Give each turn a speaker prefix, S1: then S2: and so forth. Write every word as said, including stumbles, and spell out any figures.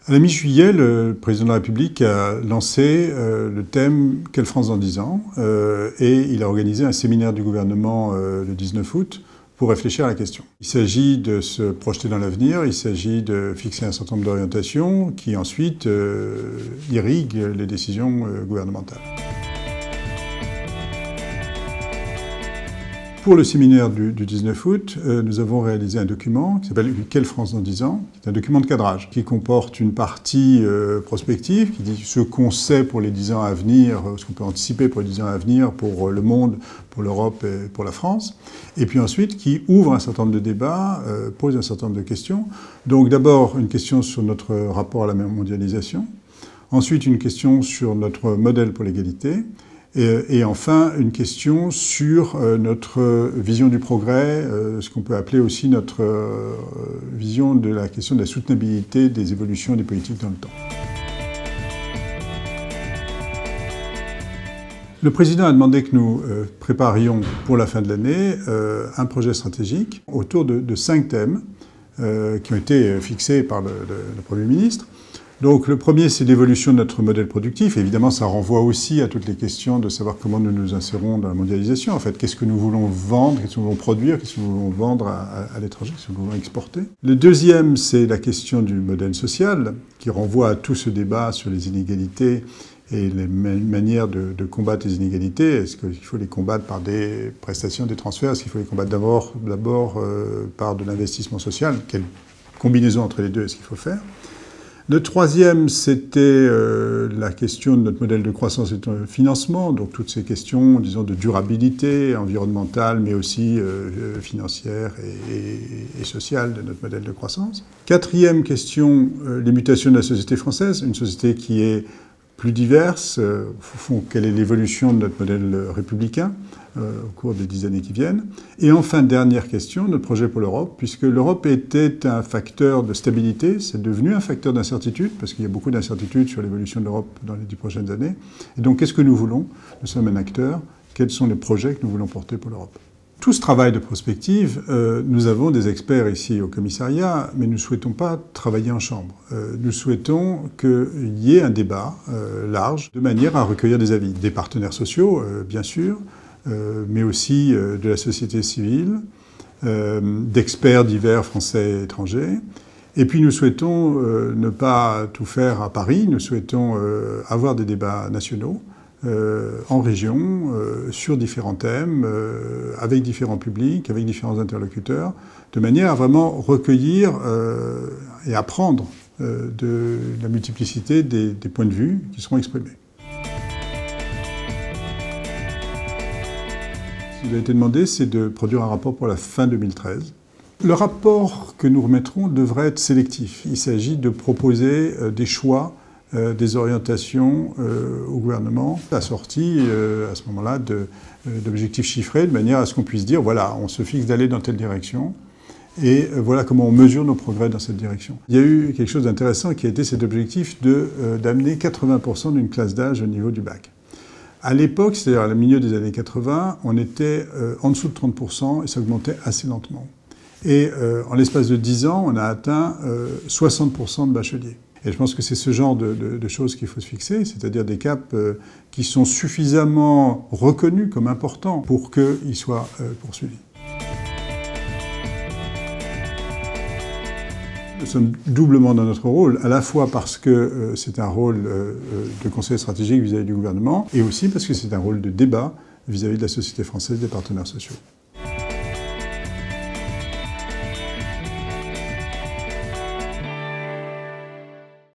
S1: À la mi-juillet, le président de la République a lancé euh, le thème « Quelle France dans dix ans euh, ?» et il a organisé un séminaire du gouvernement euh, le dix-neuf août pour réfléchir à la question. Il s'agit de se projeter dans l'avenir, il s'agit de fixer un certain nombre d'orientations qui ensuite euh, irriguent les décisions euh, gouvernementales. Pour le séminaire du, du dix-neuf août, euh, nous avons réalisé un document qui s'appelle « Quelle France dans dix ans ?» qui est un document de cadrage qui comporte une partie euh, prospective qui dit ce qu'on sait pour les dix ans à venir, ce qu'on peut anticiper pour les dix ans à venir pour le monde, pour l'Europe et pour la France, et puis ensuite qui ouvre un certain nombre de débats, euh, pose un certain nombre de questions. Donc d'abord une question sur notre rapport à la mondialisation, ensuite une question sur notre modèle pour l'égalité, Et, et enfin, une question sur euh, notre vision du progrès, euh, ce qu'on peut appeler aussi notre euh, vision de la question de la soutenabilité des évolutions des politiques dans le temps. Le président a demandé que nous euh, préparions pour la fin de l'année euh, un projet stratégique autour de, de cinq thèmes euh, qui ont été fixés par le, le, le Premier ministre. Donc le premier, c'est l'évolution de notre modèle productif. Évidemment, ça renvoie aussi à toutes les questions de savoir comment nous nous insérons dans la mondialisation. En fait, qu'est-ce que nous voulons vendre, qu'est-ce que nous voulons produire, qu'est-ce que nous voulons vendre à, à, à l'étranger, qu'est-ce que nous voulons exporter. Le deuxième, c'est la question du modèle social, qui renvoie à tout ce débat sur les inégalités et les manières de, de combattre les inégalités. Est-ce qu'il faut les combattre par des prestations, des transferts? Est-ce qu'il faut les combattre d'abord, d'abord euh, par de l'investissement social? Quelle combinaison entre les deux est-ce qu'il faut faire? Le troisième, c'était euh, la question de notre modèle de croissance et de financement, donc toutes ces questions, disons, de durabilité environnementale, mais aussi euh, financière et, et, et sociale de notre modèle de croissance. Quatrième question, euh, les mutations de la société française, une société qui est plus diverse, euh, au fond, quelle est l'évolution de notre modèle républicain euh, au cours des dix années qui viennent. Et enfin, dernière question, notre projet pour l'Europe, puisque l'Europe était un facteur de stabilité, c'est devenu un facteur d'incertitude, parce qu'il y a beaucoup d'incertitudes sur l'évolution de l'Europe dans les dix prochaines années. Et donc, qu'est-ce que nous voulons? Nous sommes un acteur. Quels sont les projets que nous voulons porter pour l'Europe? Tout ce travail de prospective, euh, nous avons des experts ici au commissariat, mais nous ne souhaitons pas travailler en chambre. Euh, nous souhaitons qu'il y ait un débat euh, large, de manière à recueillir des avis. Des partenaires sociaux, euh, bien sûr, euh, mais aussi euh, de la société civile, euh, d'experts divers français et étrangers. Et puis nous souhaitons euh, ne pas tout faire à Paris, nous souhaitons euh, avoir des débats nationaux, Euh, en région, euh, sur différents thèmes, euh, avec différents publics, avec différents interlocuteurs, de manière à vraiment recueillir euh, et apprendre euh, de la multiplicité des, des points de vue qui seront exprimés. Ce qui nous a été demandé, c'est de produire un rapport pour la fin deux mille treize. Le rapport que nous remettrons devrait être sélectif. Il s'agit de proposer euh, des choix Euh, des orientations euh, au gouvernement, assorties euh, à ce moment-là d'objectifs chiffrés, de manière à ce qu'on puisse dire, voilà, on se fixe d'aller dans telle direction, et euh, voilà comment on mesure nos progrès dans cette direction. Il y a eu quelque chose d'intéressant qui a été cet objectif d'amener euh, quatre-vingts pour cent d'une classe d'âge au niveau du bac. À l'époque, c'est-à-dire à la milieu des années quatre-vingts, on était euh, en dessous de trente pour cent et ça augmentait assez lentement. Et euh, en l'espace de dix ans, on a atteint euh, soixante pour cent de bacheliers. Et je pense que c'est ce genre de, de, de choses qu'il faut se fixer, c'est-à-dire des caps euh, qui sont suffisamment reconnus comme importants pour qu'ils soient euh, poursuivis. Nous sommes doublement dans notre rôle, à la fois parce que euh, c'est un rôle euh, de conseiller stratégique vis-à-vis du gouvernement, et aussi parce que c'est un rôle de débat vis-à-vis de la société française, des partenaires sociaux.